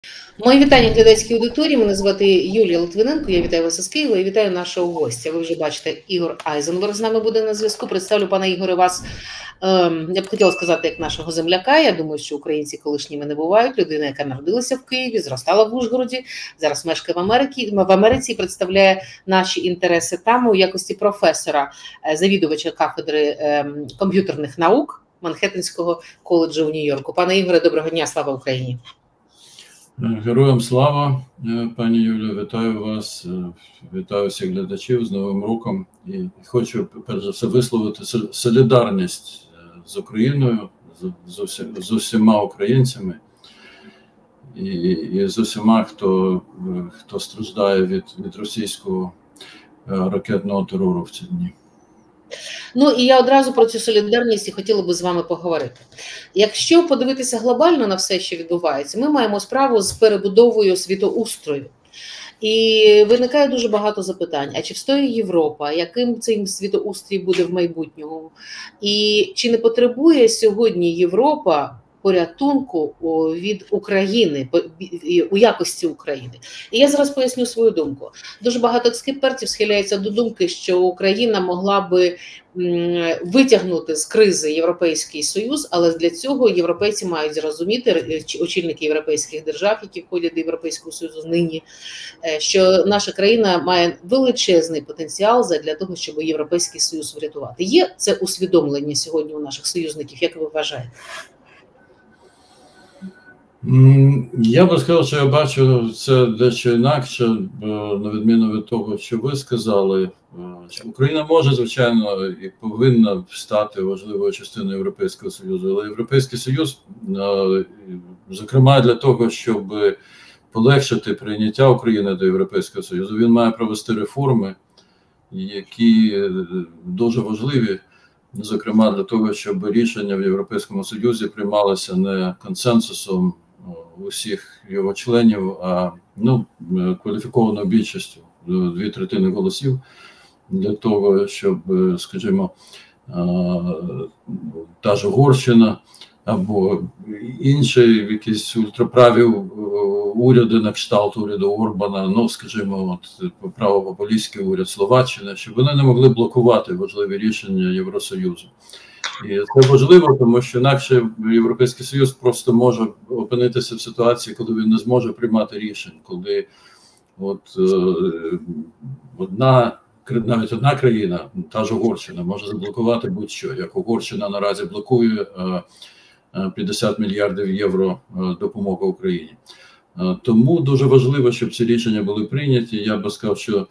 Мої вітання глядацькій аудиторії. Мене звати Юлія Литвиненко. Я вітаю вас із Києва і вітаю нашого гостя. Ви вже бачите, Ігор Айзенберг з нами буде на зв'язку. Представлю, пане Ігоре, вас, я б хотіла сказати, як нашого земляка. Я думаю, що українці колишніми не бувають. Людина, яка народилася в Києві, зростала в Ужгороді, зараз мешкає в Америці і представляє наші інтереси там у якості професора, завідувача кафедри комп'ютерних наук Манхеттенського коледжу в Нью-Йорку. Пане Ігоре, доброго дня, слава Україні! Героям слава, пані Юлію, вітаю вас, вітаю всіх глядачів з Новим роком. І хочу, перш за все, висловити солідарність з Україною, з усіма українцями і з усіма, хто страждає від російського ракетного терору в ці дні. Ну і я одразу про цю солідарність і хотіла би з вами поговорити. Якщо подивитися глобально на все, що відбувається, ми маємо справу з перебудовою світоустрою. І виникає дуже багато запитань. А чи встоїть Європа? Яким цей світоустрій буде в майбутньому? І чи не потребує сьогодні Європа порятунку від України, у якості України? І я зараз поясню свою думку. Дуже багато експертів схиляються до думки, що Україна могла би витягнути з кризи Європейський Союз, але для цього європейці мають зрозуміти, очільники європейських держав, які входять до Європейського Союзу нині, що наша країна має величезний потенціал для того, щоб Європейський Союз врятувати. Є це усвідомлення сьогодні у наших союзників, як ви вважаєте? Я би сказав, що я бачу це дещо інакше, на відміну від того, що ви сказали. Що Україна може, звичайно, і повинна стати важливою частиною Європейського Союзу, але Європейський Союз, зокрема для того, щоб полегшити прийняття України до Європейського Союзу, він має провести реформи, які дуже важливі, зокрема для того, щоб рішення в Європейському Союзі приймалося не консенсусом усіх його членів, а кваліфікованою більшістю, 2/3 голосів, для того, щоб, скажімо, та ж Угорщина або інші якісь ультраправі уряди на кшталт уряду Орбана, скажімо, правопопулістський уряд Словаччини, щоб вони не могли блокувати важливі рішення Євросоюзу. І це важливо, тому що інакше Європейський Союз просто може опинитися в ситуації, коли він не зможе приймати рішень, коли навіть одна країна, та ж Угорщина, може заблокувати будь-що. Як Угорщина наразі блокує 50 мільярдів євро допомоги Україні. Тому дуже важливо, щоб ці рішення були прийняті. Я би сказав, що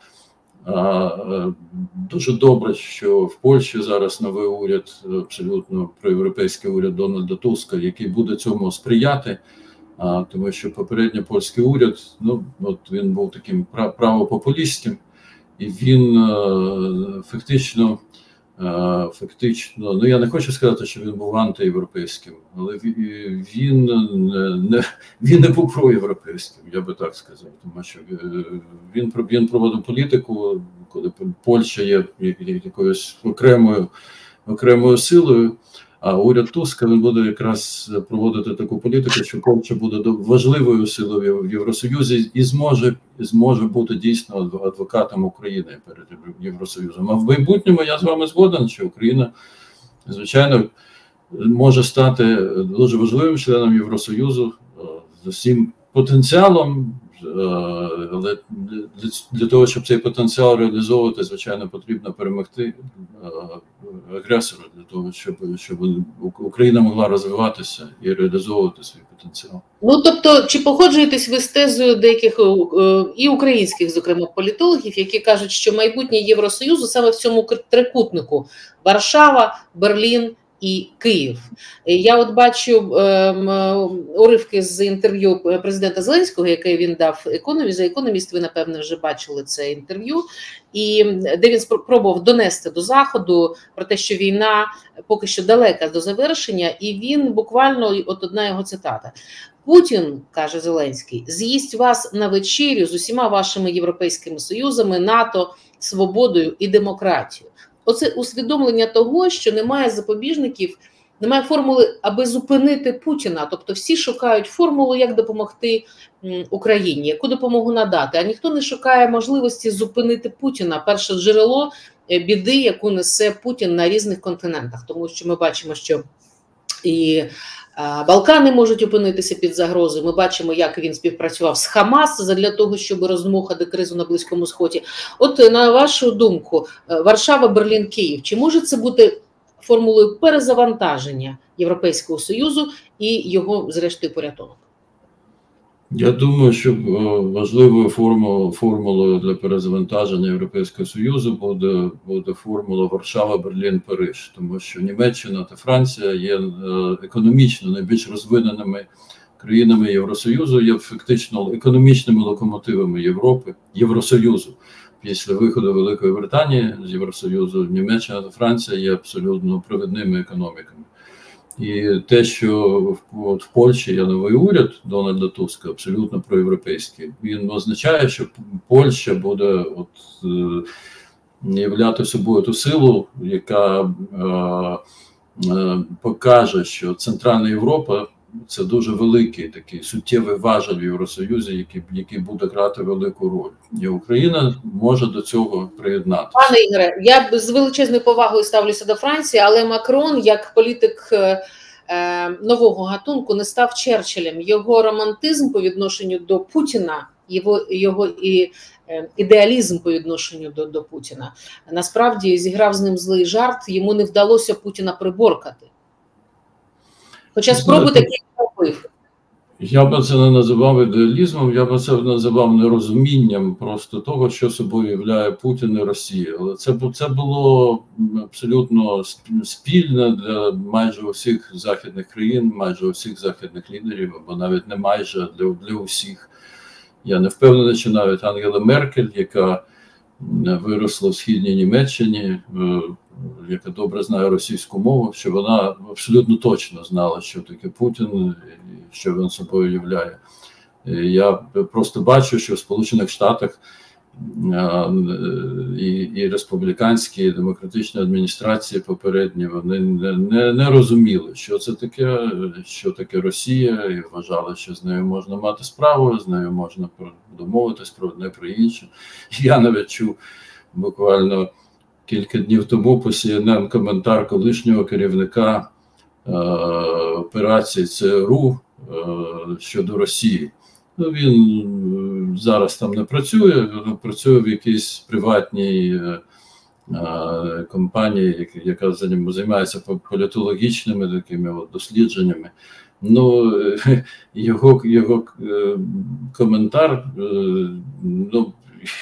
дуже добре, що в Польщі зараз новий уряд, абсолютно проєвропейський уряд Дональда Туска, який буде цьому сприяти, тому що попередній польський уряд, він був таким правопопулістським, і він фактично, я не хочу сказати, що він був антиєвропейським, але він не був проєвропейським, я би так сказав, тому що він проводив політику, коли Польща є якоюсь окремою силою, а уряд Туска, він буде якраз проводити таку політику, що Польща буде важливою силою в Євросоюзі і зможе бути дійсно адвокатом України перед Євросоюзом. А в майбутньому я з вами згоден, що Україна, звичайно, може стати дуже важливим членом Євросоюзу з усім потенціалом, але для того, щоб цей потенціал реалізовувати, звичайно, потрібно перемогти агресора, для того, щоб Україна могла розвиватися і реалізовувати свій потенціал. Тобто, чи погоджуєтесь ви з тезою деяких і українських, зокрема, політологів, які кажуть, що майбутнє Євросоюзу саме в цьому трикутнику – Варшава, Берлін і Київ. Я бачу уривки з інтерв'ю президента Зеленського, яке він дав за Економіст, ви, напевне, вже бачили це інтерв'ю, і де він спробував донести до Заходу про те, що війна поки що далека до завершення, і він буквально, одна його цитата: «Путін, – каже Зеленський, – з'їсть вас на вечерю з усіма вашими європейськими союзами, НАТО, свободою і демократією». Оце усвідомлення того, що немає запобіжників немає формули, аби зупинити Путіна. Тобто всі шукають формулу, як допомогти Україні, яку допомогу надати, а ніхто не шукає можливості зупинити Путіна. Перше джерело біди, яку несе Путін на різних континентах, тому що ми бачимо, що і Балкани можуть опинитися під загрозою. Ми бачимо, як він співпрацював з Хамас для того, щоб роздмухати кризу на Близькому Сході. От на вашу думку, Варшава, Берлін, Київ, чи може це бути формулою перезавантаження Європейського Союзу і його, зрештою, порятунок? Я думаю, що важливою формулою для перезавантаження Європейського Союзу буде формула Варшава, Берлін, Париж, тому що Німеччина та Франція є економічно найбільш розвиненими країнами Євросоюзу, є фактично економічними локомотивами Євросоюзу. Після виходу Великої Британії з Євросоюзу Німеччина та Франція є абсолютно провідними економіками. І те, що в Польщі є новий уряд Дональда Туска, абсолютно проєвропейський, він означає, що Польща буде являти собою ту силу, яка покаже, що Центральна Європа – це дуже великий такий суттєвий важіль в Євросоюзі, який буде грати велику роль. І Україна може до цього приєднатися. Пане Ігоре, я з величезною повагою ставлюся до Франції, але Макрон, як політик нового гатунку, не став Черчиллем. Його романтизм по відношенню до Путіна, його ідеалізм по відношенню до Путіна, насправді зіграв з ним злий жарт, йому не вдалося Путіна приборкати. Хоча спроби такі робив. Я б це не називав ідеалізмом, я б це називав нерозумінням просто того, що собою являє Путін і Росія. Але це було абсолютно спільне для майже усіх західних країн, майже усіх західних лідерів, або навіть не майже, для усіх. Я не впевнений, що навіть Ангела Меркель, яка виросла в східній Німеччині, яка добре знає російську мову, що вона абсолютно точно знала, що таке Путін, що він собою являє. Я просто бачу, що в Сполучених Штатах і республіканські, і демократичні адміністрації попередні, вони не розуміли, що таке Росія, і вважали, що з нею можна мати справу, з нею можна домовитись про одне, про інше. Я навіть чув буквально кілька днів тому по CNN коментар колишнього керівника операції ЦРУ щодо Росії. Ну, він зараз там не працює, він працює в якійсь приватній компанії, яка займається політологічними такими дослідженнями. Ну, його коментар, ну,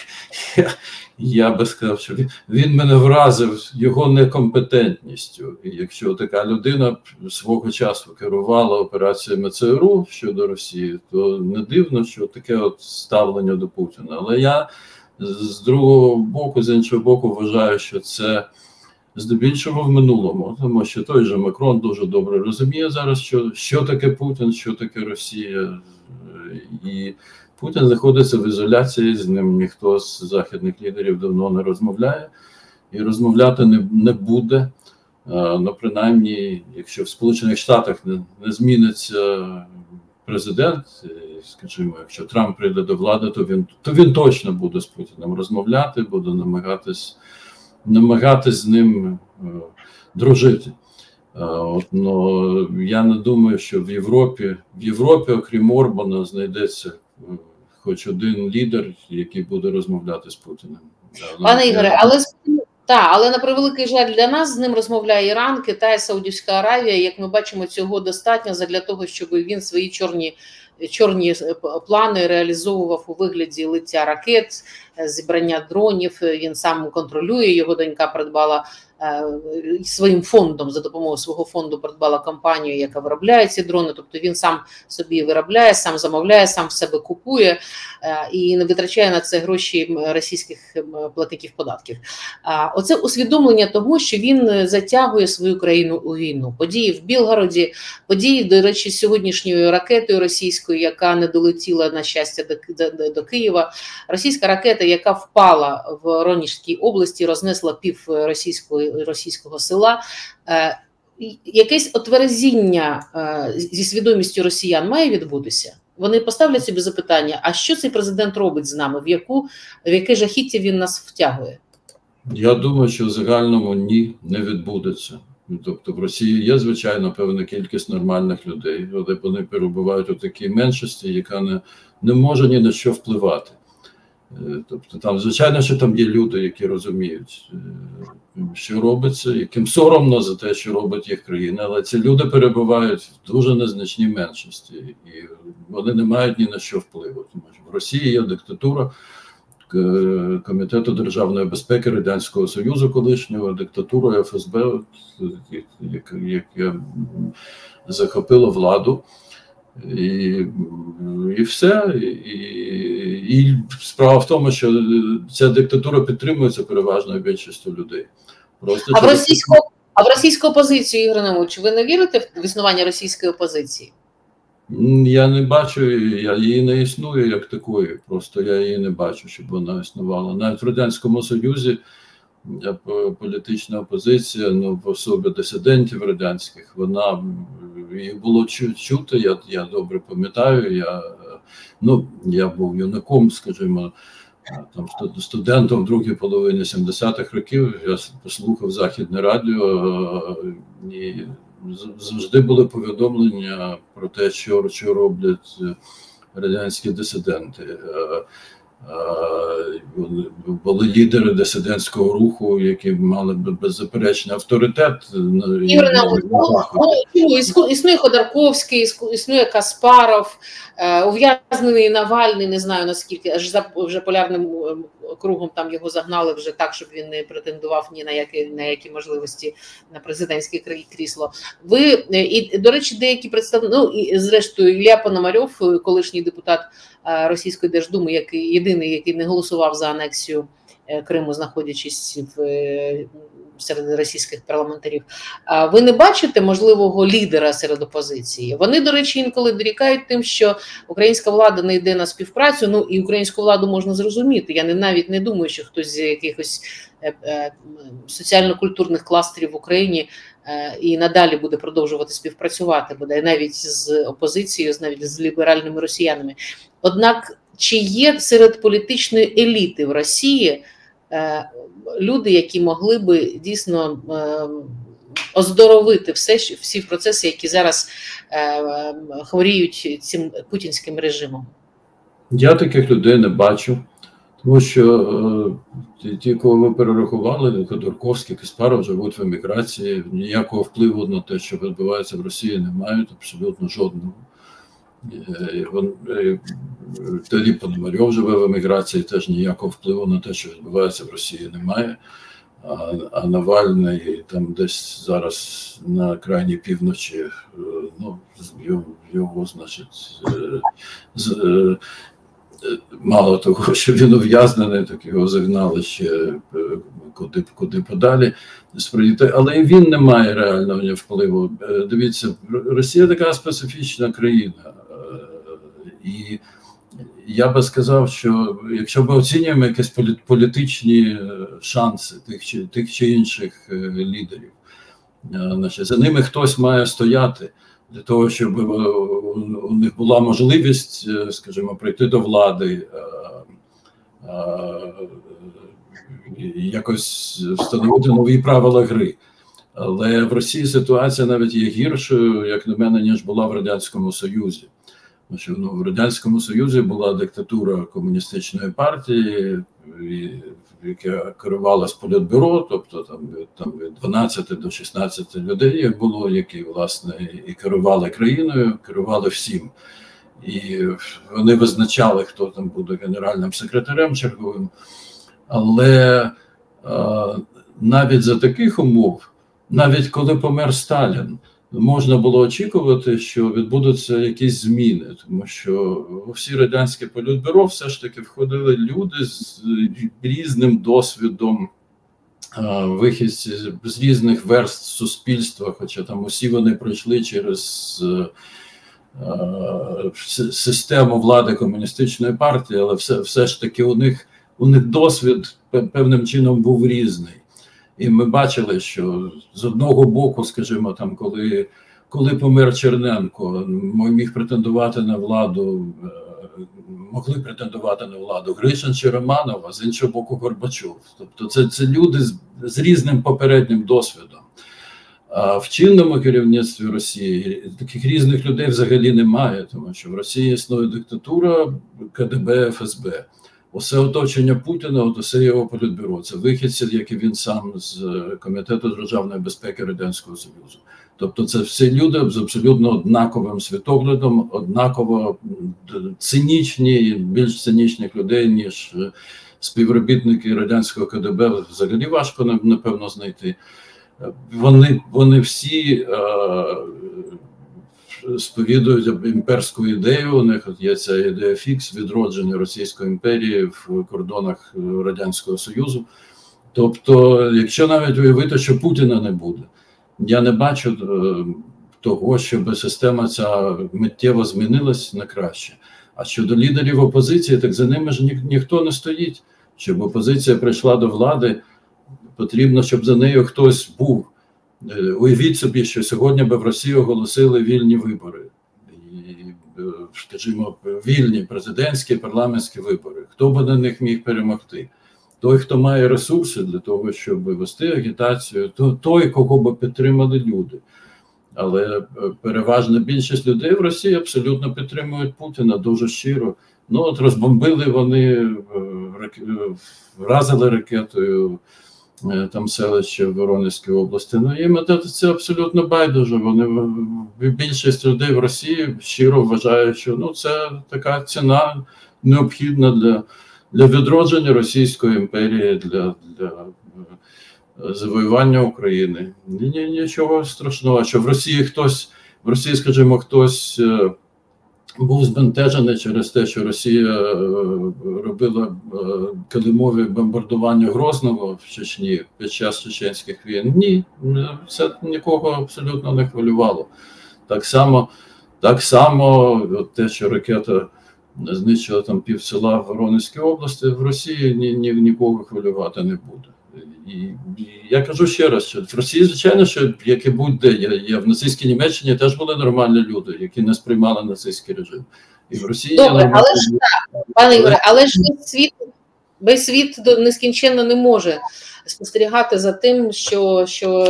я би сказав, що він мене вразив його некомпетентністю. І якщо така людина свого часу керувала операціями ЦРУ щодо Росії, то не дивно, що таке от ставлення до Путіна. Але я з другого боку, з іншого боку, вважаю, що це здебільшого в минулому, тому що той же Макрон дуже добре розуміє зараз, що таке Путін, що таке Росія. І Путін знаходиться в ізоляції, з ним ніхто з західних лідерів давно не розмовляє і розмовляти не буде. Ну, принаймні, якщо в Сполучених Штатах не зміниться президент, скажімо, якщо Трамп прийде до влади, то він точно буде з Путіним розмовляти, буде намагатись з ним дружити. Но я не думаю, що в Європі, окрім Орбана, знайдеться хоч один лідер, який буде розмовляти з Путіним. Пане Ігоре, але на превеликий жаль для нас з ним розмовляє Іран, Китай, Саудівська Аравія. Як ми бачимо, цього достатньо для того, щоб він свої чорні плани реалізовував у вигляді лиття ракет, зібрання дронів. Він сам контролює, його донька придбала своїм фондом, за допомогою свого фонду придбала компанію, яка виробляє ці дрони, тобто він сам собі виробляє, сам замовляє, сам в себе купує і не витрачає на це гроші російських платників податків. Оце усвідомлення того, що він затягує свою країну у війну. Події в Білгороді, події, до речі, сьогоднішньою ракетою російською, яка не долетіла, на щастя, до Києва. Російська ракета, яка впала в Воронежській області, рознесла пів російського села. якесь отверезіння зі свідомістю росіян має відбутися? Вони поставлять собі запитання, а що цей президент робить з нами, в яке жахіття він нас втягує? Я думаю, що в загальному ні, не відбудеться. Тобто в Росії є, звичайно, певна кількість нормальних людей, але вони перебувають у такій меншості, яка не може ні на що впливати. Тобто там, звичайно, що там є люди, які розуміють, що робиться, яким соромно за те, що робить їх країна, але ці люди перебувають в дуже незначній меншості, і вони не мають ні на що впливу. Тому що в Росії є диктатура Комітету державної безпеки Радянського Союзу колишнього, диктатура ФСБ, яке захопило владу. І все. І справа в тому, що ця диктатура підтримується переважною більшістю людей. Просто а в російську опозицію, Ігор Наумович, ви не вірите в існування російської опозиції? Я не бачу, її не існує як такої, просто я її не бачу, щоб вона існувала. Навіть в Радянському Союзі політична опозиція, в особі дисидентів радянських, її було чути, я добре пам'ятаю, я був юнаком, скажімо, там студентом в другій половині 70-х років, я послухав Західне радіо, і завжди були повідомлення про те, що роблять радянські дисиденти. Були лідери дисидентського руху, які мали беззаперечний авторитет. Існує Ходорковський, існує Каспаров, ув'язнений Навальний, не знаю наскільки, аж вже полярним кругом там його загнали вже так, щоб він не претендував ні на які можливості на президентське крісло. І, до речі, деякі представники, і зрештою Ілля Пономарьов, колишній депутат Російської Держдуми, єдиний, який не голосував за анексію Криму, знаходячись серед російських парламентарів. Ви не бачите можливого лідера серед опозиції? Вони, до речі, інколи дорікають тим, що українська влада не йде на співпрацю, і українську владу можна зрозуміти. Я навіть не думаю, що хтось з якихось соціально-культурних кластерів в Україні і надалі буде продовжувати співпрацювати, бодай навіть з опозицією, навіть з ліберальними росіянами. Однак, чи є серед політичної еліти в Росії люди, які могли би дійсно оздоровити всі процеси, які зараз хворіють цим путінським режимом? Я таких людей не бачу, тому що ті, кого ви перерахували, Ходорковський, Каспаров, живуть в еміграції, ніякого впливу на те, що відбувається в Росії, не мають, абсолютно жодного. Тоді Пономарьов живе в еміграції, теж ніякого впливу на те, що відбувається в Росії, немає. А Навальний там десь зараз на крайній півночі, його, значить, мало того, що він ув'язнений, так його загнали ще куди подалі. Але і він не має реального впливу. Дивіться, Росія така специфічна країна. І я би сказав, що якщо ми оцінюємо якісь політичні шанси тих чи інших лідерів, значить, за ними хтось має стояти для того, щоб у них була можливість, скажімо, прийти до влади, якось встановити нові правила гри. Але в Росії ситуація навіть є гіршою, як на мене, ніж була в Радянському Союзі. Тому що в Радянському Союзі була диктатура комуністичної партії, яка керувалась політбюро, тобто там від 12 до 16 людей було, які, власне, і керували країною, керували всім. І вони визначали, хто там буде генеральним секретарем черговим. Але навіть за таких умов, навіть коли помер Сталін, можна було очікувати, що відбудуться якісь зміни, тому що у всі радянські політбюро все ж таки входили люди з різним досвідом, вихідці з різних верств суспільства, хоча там усі вони пройшли через систему влади комуністичної партії, але все ж таки у них досвід певним чином був різний. І ми бачили, що з одного боку, скажімо, там, коли помер Черненко, міг претендувати на владу, могли претендувати на владу Гришин чи Романов, а з іншого боку Горбачов. Тобто це люди з різним попереднім досвідом. А в чинному керівництві Росії таких різних людей взагалі немає, тому що в Росії існує диктатура КДБ, ФСБ. Усе оточення Путіна, от усе його політбюро. Це вихідці, як і він сам з Комітету державної безпеки Радянського Союзу. Тобто це всі люди з абсолютно однаковим світоглядом, однаково цинічні, більш цинічних людей, ніж співробітники радянського КДБ, взагалі важко, напевно, знайти. Вони всі сповідують імперську ідею, у них є ця ідея фікс, відродження Російської імперії в кордонах Радянського Союзу. Тобто, якщо навіть уявити, що Путіна не буде, я не бачу того, щоб система ця миттєво змінилась на краще. А щодо лідерів опозиції, так за ними ж ніхто не стоїть. Щоб опозиція прийшла до влади, потрібно, щоб за нею хтось був. Уявіть собі, що сьогодні би в Росії оголосили вільні вибори. І, скажімо, вільні президентські, парламентські вибори. Хто би на них міг перемогти? Той, хто має ресурси для того, щоб вести агітацію, той, кого би підтримали люди. Але переважна більшість людей в Росії абсолютно підтримують Путіна дуже щиро. Ну от розбомбили вони, вразили ракетою там селище в Воронезькій області. Ну їм це абсолютно байдуже. Вони, більшість людей в Росії щиро вважають, що ну це така ціна необхідна для відродження Російської імперії, для завоювання України. Нічого страшного, що в Росії, скажімо, хтось був збентежений через те, що Росія робила килимові бомбардування Грозного в Чечні під час чеченських війн. Ні, це нікого абсолютно не хвилювало. Так само те, що ракета знищила там пів села в Воронезькій області, в Росії нікого хвилювати не буде. І я кажу ще раз, що в Росії, звичайно, що як і будь-де, є в нацистській Німеччині теж були нормальні люди, які не сприймали нацистський режим. І в Росії добре, але ж так, пане Ігоре, але ж весь світ нескінченно не може спостерігати за тим, що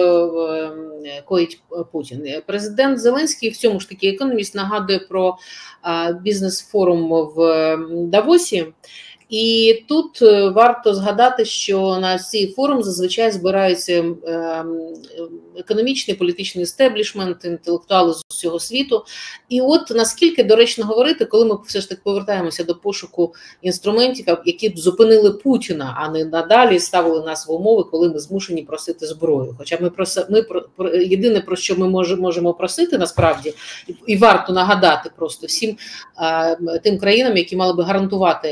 коїть Путін. Президент Зеленський в цьому ж таки економіст нагадує про бізнес-форум в Давосі. І тут варто згадати, що на цей форум зазвичай збираються економічний, політичний естеблішмент, інтелектуали з усього світу. І от наскільки доречно говорити, коли ми все ж таки повертаємося до пошуку інструментів, які б зупинили Путіна, а не надалі ставили нас в умови, коли ми змушені просити зброю. Хоча єдине, про що ми можемо просити насправді, і варто нагадати просто всім тим країнам, які мали би гарантувати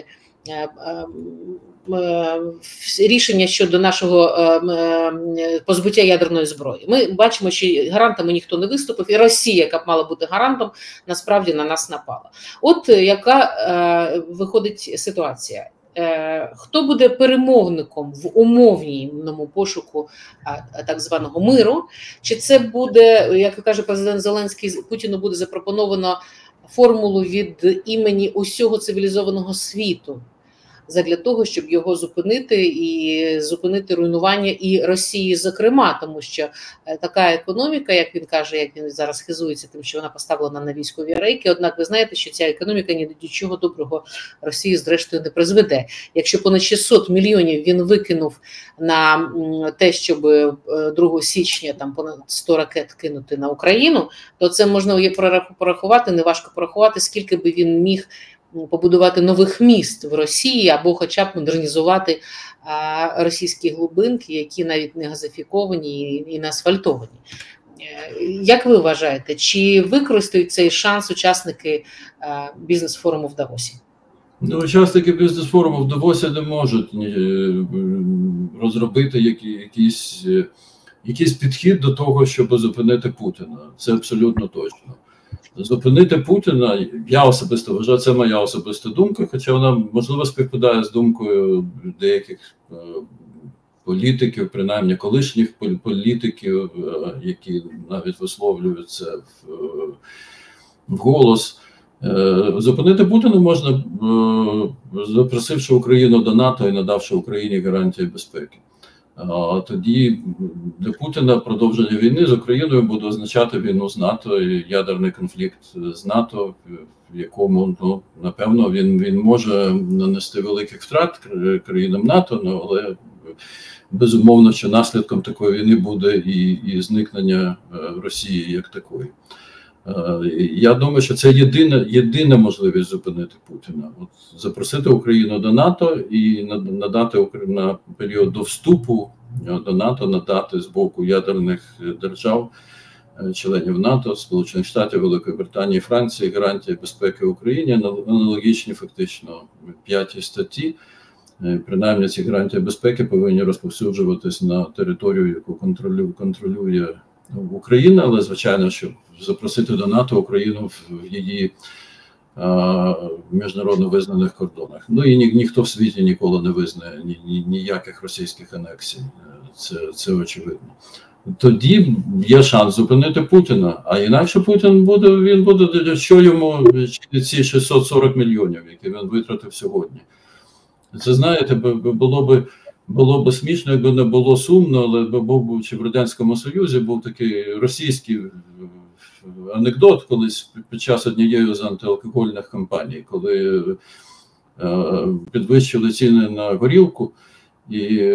рішення щодо нашого позбуття ядерної зброї. Ми бачимо, що гарантами ніхто не виступив, і Росія, яка б мала бути гарантом, насправді на нас напала. От яка виходить ситуація. Хто буде перемовником в умовному пошуку так званого миру? Чи це буде, як каже президент Зеленський, Путіну буде запропоновано формулу від імені усього цивілізованого світу задля того, щоб його зупинити і зупинити руйнування і Росії, зокрема, тому що така економіка, як він каже, як він зараз хизується тим, що вона поставлена на військові рейки, однак ви знаєте, що ця економіка ні до чого доброго Росії зрештою не призведе. Якщо понад 600 мільйонів він викинув на те, щоб 2 січня там понад 100 ракет кинути на Україну, то це можна порахувати, неважко порахувати, скільки би він міг побудувати нових міст в Росії або хоча б модернізувати російські глибинки, які навіть не газифіковані і не асфальтовані. Як ви вважаєте, чи використають цей шанс учасники бізнес-форуму в Давосі? Ну, учасники бізнес-форуму в Давосі не можуть розробити якийсь підхід до того, щоб зупинити Путіна. Це абсолютно точно. Зупинити Путіна, я особисто вважаю, це моя особиста думка, хоча вона, можливо, співпадає з думкою деяких політиків, принаймні колишніх політиків, які навіть висловлюються вголос. Зупинити Путіна можна, запросивши Україну до НАТО і надавши Україні гарантії безпеки. Тоді для Путіна продовження війни з Україною буде означати війну з НАТО і ядерний конфлікт з НАТО, в якому, ну, напевно, він може нанести великих втрат країнам НАТО, але безумовно, що наслідком такої війни буде і зникнення Росії як такої. Я думаю, що це єдина можливість зупинити Путіна. От запросити Україну до НАТО і надати на період до вступу до НАТО, надати з боку ядерних держав, членів НАТО, Сполучених Штатів, Великої Британії, Франції, гарантії безпеки Україні, аналогічні фактично 5 статті. Принаймні ці гарантії безпеки повинні розповсюджуватись на територію, яку контролює Україна, але звичайно, щоб запросити до НАТО Україну в її міжнародно визнаних кордонах. Ну і ніхто в світі ніколи не визнає ніяких російських анексій. Це очевидно. Тоді є шанс зупинити Путіна, а інакше Путін буде, що йому ці 640 мільйонів, які він витратив сьогодні. Це, знаєте, було б смішно, якби не було сумно, але був чи в Радянському Союзі був такий російський анекдот колись під час однієї з антиалкогольних кампаній, коли підвищили ціни на горілку, і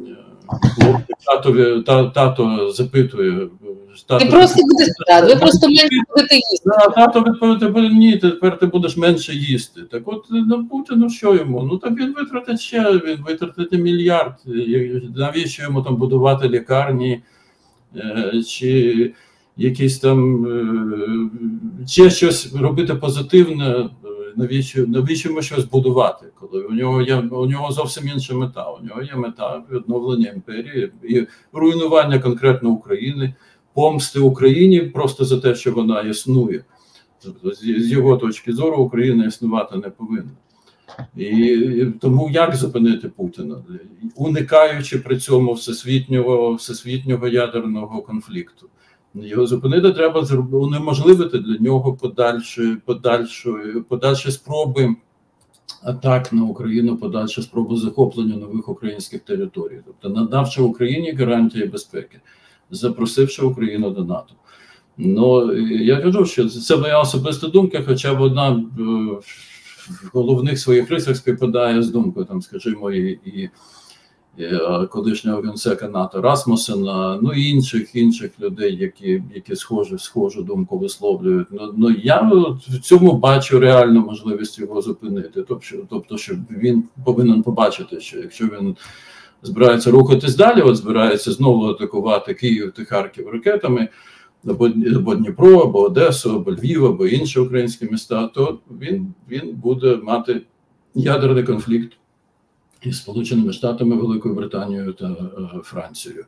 тато запитує, ти просто будеш ви просто менше будете їсти. Тато відповідає, ні, тепер ти будеш менше їсти. Так от Путіну що йому? Ну так він витратить мільярд. Навіщо йому там будувати лікарні, чи якісь там, чи щось робити позитивне, навіщо йому щось будувати, коли у нього зовсім інша мета. У нього є мета відновлення імперії і руйнування конкретно України, помсти Україні просто за те, що вона існує. Тобто, з його точки зору, Україна існувати не повинна. І тому як зупинити Путіна? Уникаючи при цьому всесвітнього ядерного конфлікту. Його зупинити треба унеможливити для нього подальші спроби атак на Україну, подальші спроби захоплення нових українських територій. Тобто надавши Україні гарантії безпеки, запросивши Україну до НАТО. Ну, я кажу, що це моя особиста думка, хоча вона в головних своїх рисах співпадає з думкою, там, скажімо, і колишнього генсека НАТО Расмусена, ну і інших людей, які схожу думку висловлюють. Ну я в цьому бачу реальну можливість його зупинити. Тобто, що він повинен побачити, що якщо він збирається рухатись далі, збирається знову атакувати Київ та Харків ракетами, або Дніпро, або Одесу, або Львів, або інші українські міста, то він буде мати ядерний конфлікт із Сполученими Штатами, Великою Британією та Францією.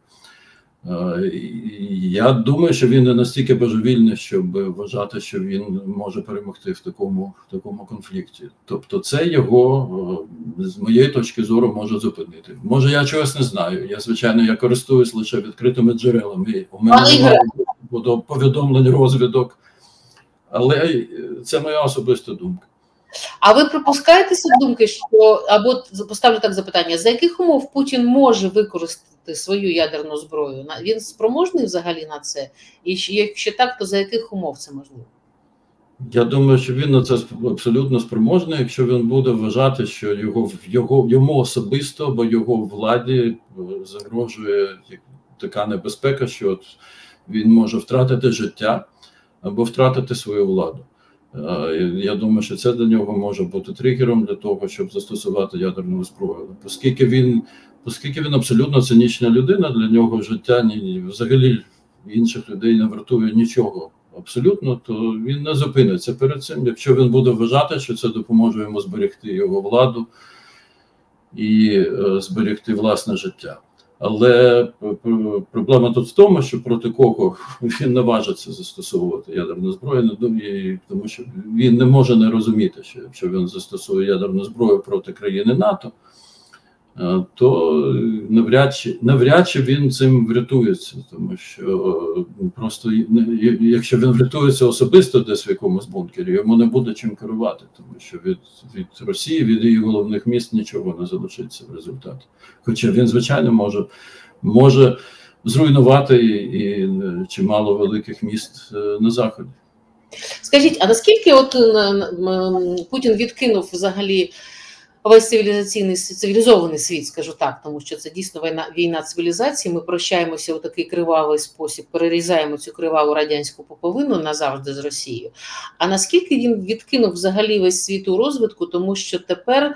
Я думаю, що він не настільки божевільний, щоб вважати, що він може перемогти в такому конфлікті. Тобто це його, з моєї точки зору, може зупинити. Може, я чогось не знаю. Я користуюсь лише відкритими джерелами. У мене немає повідомлень, розвідок. Але це моя особиста думка. А ви припускаєтеся думки, що, або поставлю так запитання, за яких умов Путін може використати свою ядерну зброю? Він спроможний взагалі на це? І якщо так, то за яких умов це можливо? Я думаю, що він на це абсолютно спроможний, якщо він буде вважати, що йому особисто або його владі загрожує така небезпека, що він може втратити життя або втратити свою владу. Я думаю, що це для нього може бути тригером для того, щоб застосувати ядерну зброю. Оскільки він абсолютно цинічна людина, для нього життя взагалі інших людей не вартує нічого абсолютно, то він не зупиниться перед цим, якщо він буде вважати, що це допоможе йому зберегти його владу і зберегти власне життя. Але проблема тут в тому, що проти кого він наважиться застосовувати ядерну зброю, тому що він не може не розуміти, що якщо він застосує ядерну зброю проти країни НАТО, то навряд чи він цим врятується, тому що просто якщо він врятується особисто десь в якомусь бункері, йому не буде чим керувати, тому що від Росії, від її головних міст нічого не залишиться в результаті. Хоча він, звичайно, може зруйнувати і чимало великих міст на Заході. Скажіть, а наскільки от Путін відкинув взагалі весь цивілізований світ, скажу так, тому що це дійсно війна цивілізації, ми прощаємося у такий кривавий спосіб, перерізаємо цю криваву радянську пуповину назавжди з Росією. А наскільки він відкинув взагалі весь світ у розвитку, тому що тепер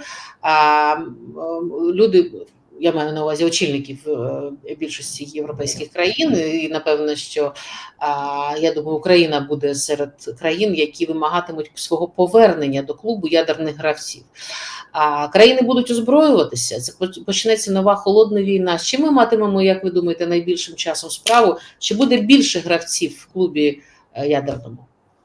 люди, я маю на увазі очільників більшості європейських країн, і напевно, що я думаю, Україна буде серед країн, які вимагатимуть свого повернення до клубу ядерних гравців. А країни будуть озброюватися, це почнеться нова холодна війна. З чим ми матимемо, як ви думаєте, найбільшим часом справу? Чи буде більше гравців в клубі ядерному?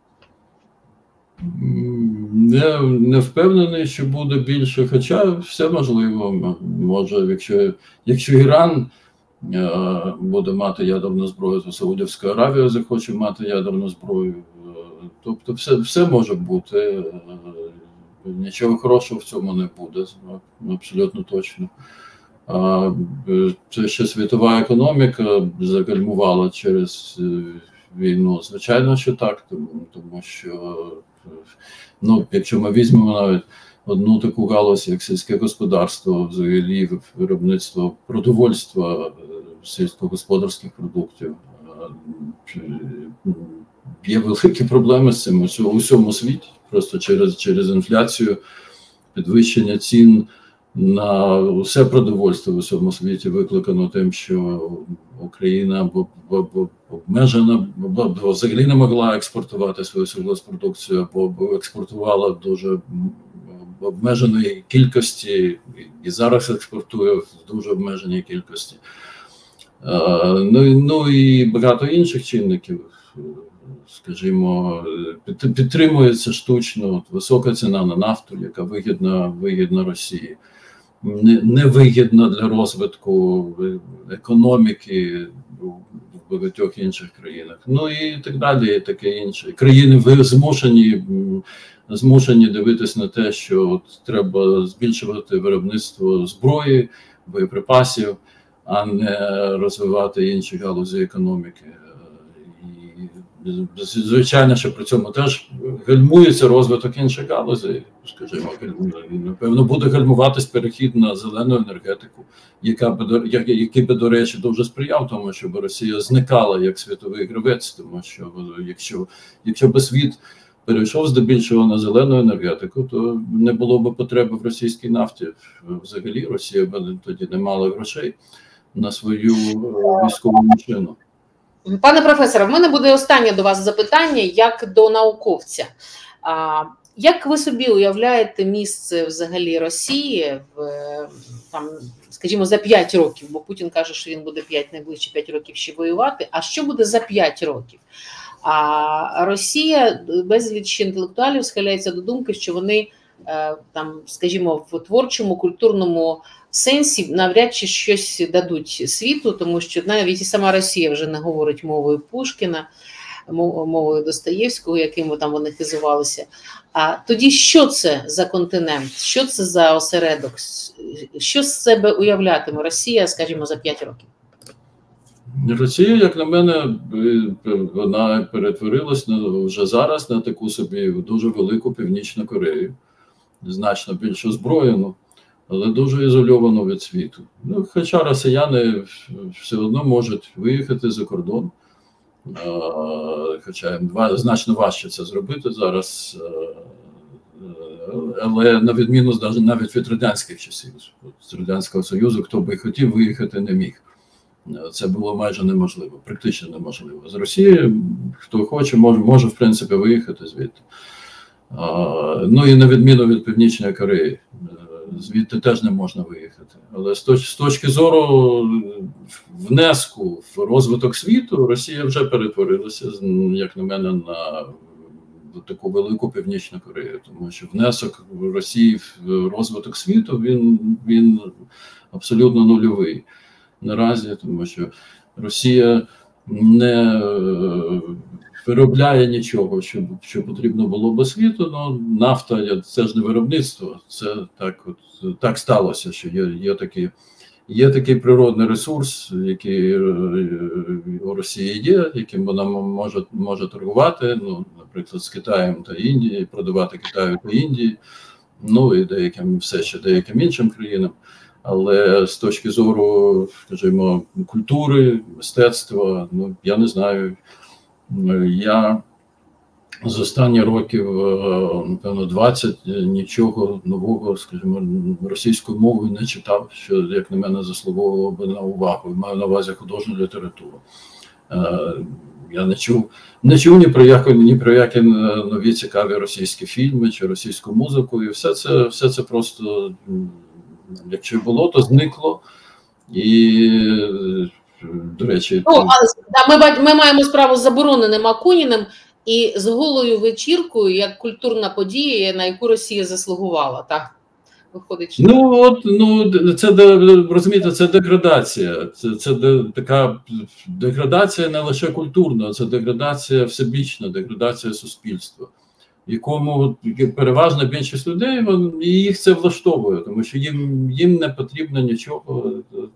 Не впевнений, що буде більше, хоча все можливо. Може, якщо Іран буде мати ядерну зброю, то Саудівська Аравія захоче мати ядерну зброю. Тобто все може бути. Нічого хорошого в цьому не буде, абсолютно точно. Це ще світова економіка загальмувала через війну. Звичайно, що так, тому що, якщо ми візьмемо навіть одну таку галузь, як сільське господарство, взагалі виробництво продовольства, сільськогосподарських продуктів, є великі проблеми з цим у всьому світі. Просто через інфляцію, підвищення цін на усе продовольство в усьому світі викликано тим, що Україна обмежена, або взагалі не могла експортувати свою сільгосппродукцію, або експортувала в дуже обмеженої кількості, і зараз експортує в дуже обмеженій кількості. І багато інших чинників. Скажімо, підтримується штучно висока ціна на нафту, яка вигідна Росії, невигідна для розвитку економіки в багатьох інших країнах. І так далі, і таке інше. Країни змушені дивитись на те, що треба збільшувати виробництво зброї, боєприпасів, а не розвивати інші галузі економіки. Звичайно, що при цьому теж гальмується розвиток інших галузей, скажімо, напевно, буде гальмуватись перехід на зелену енергетику, який би, до речі, дуже сприяв тому, щоб Росія зникала як світовий гравець, тому що якщо би світ перейшов здебільшого на зелену енергетику, то не було б потреби в російській нафті. Взагалі Росія б тоді не мала грошей на свою військову машину. Пане професоре, в мене буде останнє до вас запитання, як до науковця. Як ви собі уявляєте місце взагалі Росії, скажімо, за 5 років, бо Путін каже, що він буде найближчі 5 років ще воювати, а що буде за 5 років? А Росія, безліч інтелектуалів схиляється до думки, що вони, скажімо, в творчому, культурному сенсі навряд чи щось дадуть світу, тому що навіть і сама Росія вже не говорить мовою Пушкіна, мовою Достоєвського, яким там вони хизувалися. А тоді що це за континент, що це за осередок, що з себе уявлятиме Росія, скажімо, за 5 років? Росія, як на мене, вона перетворилась вже зараз на таку собі дуже велику Північну Корею, значно більш озброєну, але дуже ізольовано від світу. Хоча росіяни все одно можуть виїхати за кордон, хоча їм значно важче це зробити зараз, але на відміну навіть від радянських часів, з Радянського Союзу, хто би хотів виїхати, не міг. Це було майже неможливо, практично неможливо. З Росії, хто хоче, може в принципі виїхати звідти. І на відміну від Північної Кореї, звідти теж не можна виїхати. Але з точки зору внеску в розвиток світу, Росія вже перетворилася, як на мене, на в таку велику Північну Корею, тому що внесок Росії в розвиток світу, він абсолютно нульовий наразі, тому що Росія не виробляє нічого, що потрібно було би світу. Ну, нафта це ж не виробництво, це так сталося, що є такий природний ресурс, який у Росії є, яким вона може торгувати, ну, наприклад, з Китаєм та Індією, продавати Китаю та Індії, ну і все ще деяким іншим країнам. Але з точки зору, скажімо, культури, мистецтва, ну, я не знаю, я з останніх років, напевно, 20 нічого нового, скажімо, російською мовою не читав, що, як на мене, заслуговувало би на увагу. Маю на увазі художню літературу. Я не чув ні про які нові цікаві російські фільми чи російську музику, і все це просто, якщо було, то зникло. І, до речі... Ми маємо справу з забороненим Акуніним і з голою вечіркою, як культурна подія, на яку Росія заслугувала, так? Виходить, що... Це, розумієте, це деградація. Це така деградація не лише культурна, це деградація всебічна, деградація суспільства, якому переважна більшість людей, їх це влаштовує, тому що їм не потрібно нічого,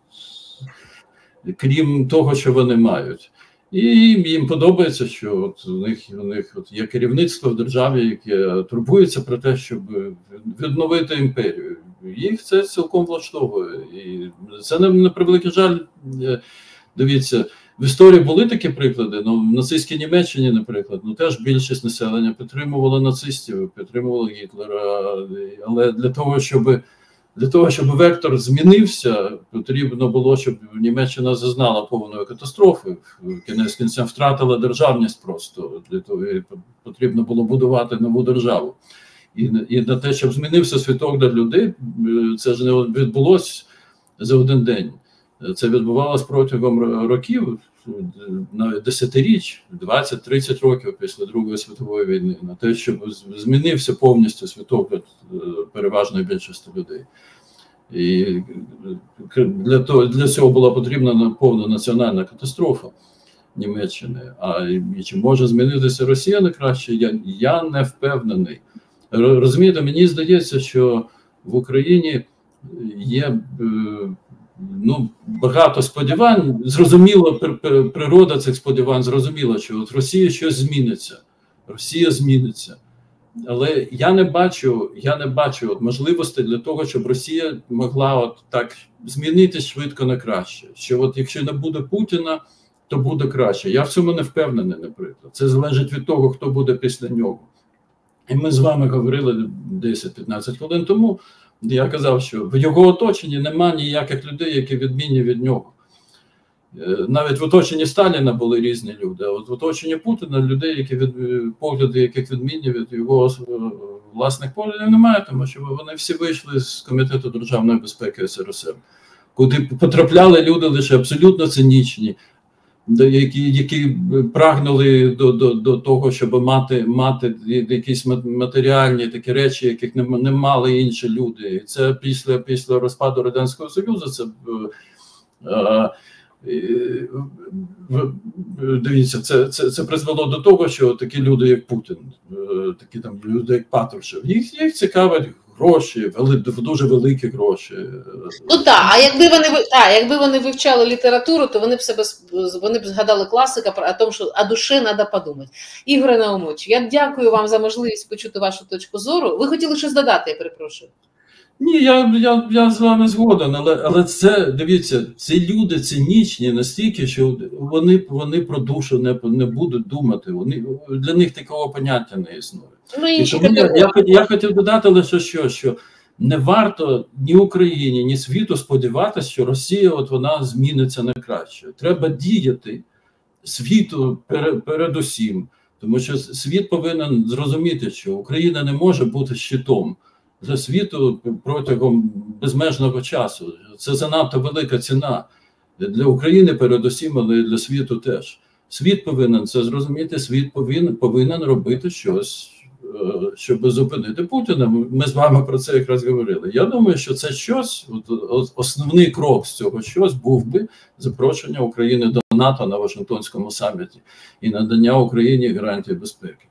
крім того, що вони мають. І їм подобається, що у них є керівництво в державі, яке турбується про те, щоб відновити імперію. Їх це цілком влаштовує. І це, на превеликий жаль, дивіться, в історії були такі приклади, в нацистській Німеччині, наприклад, теж більшість населення підтримувала нацистів, підтримувала Гітлера, але для того, щоб вектор змінився, потрібно було, щоб Німеччина зазнала повної катастрофи, кінець кінцем втратила державність просто, для того потрібно було будувати нову державу. І на те, щоб змінився світогляд людей, це ж не відбулося за один день. Це відбувалося протягом років, навіть десятиріч, 20-30 років після Другої світової війни, на те, щоб змінився повністю світогляд переважної більшості людей. І для цього була потрібна повна національна катастрофа Німеччини. І чи може змінитися Росія на краще, я не впевнений. Розумієте, мені здається, що в Україні є багато сподівань. Зрозуміло, природа цих сподівань зрозуміла, що от Росія щось зміниться. Росія зміниться. Але я не бачу можливості для того, щоб Росія могла так змінитись швидко на краще. Що якщо не буде Путіна, то буде краще. Я в цьому не впевнений, наприклад. Це залежить від того, хто буде після нього. І ми з вами говорили 10-15 хвилин тому, я казав, що в його оточенні немає ніяких людей, які відмінні від нього. Навіть в оточенні Сталіна були різні люди, а от в оточенні Путіна людей, погляди яких відмінні від його власних поглядів немає, тому що вони всі вийшли з Комітету державної безпеки СРСР, куди потрапляли люди лише абсолютно цинічні, які прагнули до того, щоб мати якісь матеріальні такі речі, яких не мали інші люди. І це після розпаду Радянського Союзу, це дивіться, це призвело до того, що такі люди, як Путін, такі там люди, як Патрушев, їх цікавить гроші, дуже великі гроші. А якби вони вивчали літературу, то вони б згадали класика про те, що о душе треба подумати. Ігоре Наумовичу, я дякую вам за можливість почути вашу точку зору. Ви хотіли щось додати, я перепрошую. Ні, я з вами згоден, але це, дивіться, ці люди цинічні настільки, що вони про душу не будуть думати, для них такого поняття не існує. Я хотів додати лише що не варто ні Україні, ні світу сподіватися, що Росія вона зміниться на краще. Треба діяти світу передусім, тому що світ повинен зрозуміти, що Україна не може бути щитом для світу протягом безмежного часу. Це занадто велика ціна для України передусім, але і для світу теж. Світ повинен це зрозуміти, світ повинен робити щось, щоб зупинити Путіна. Ми з вами про це якраз говорили. Я думаю, що це щось, основний крок з цього щось був би запрошення України до НАТО на Вашингтонському саміті і надання Україні гарантій безпеки.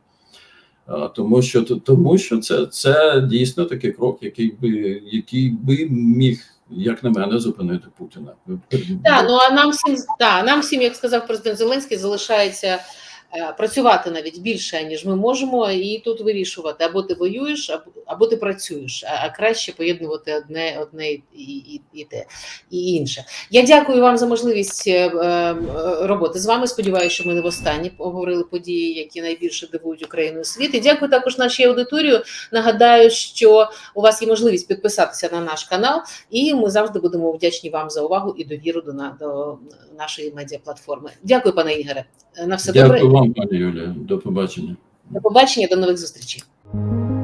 Тому що це дійсно такий крок, який би міг, як на мене, зупинити Путіна. Так, ну а нам всім, як сказав президент Зеленський, залишається працювати навіть більше, ніж ми можемо, і тут вирішувати, або ти воюєш, або ти працюєш, а краще поєднувати одне і те, і інше. Я дякую вам за можливість роботи з вами. Сподіваюся, що ми не востаннє поговорили події, які найбільше дивують Україну і світ. І дякую також нашій аудиторії. Нагадаю, що у вас є можливість підписатися на наш канал, і ми завжди будемо вдячні вам за увагу і довіру до нашої медіаплатформи. Дякую, пане Ігоре. На все добре. Дякую вам, пані Юлія. До побачення. До побачення, до нових зустрічей.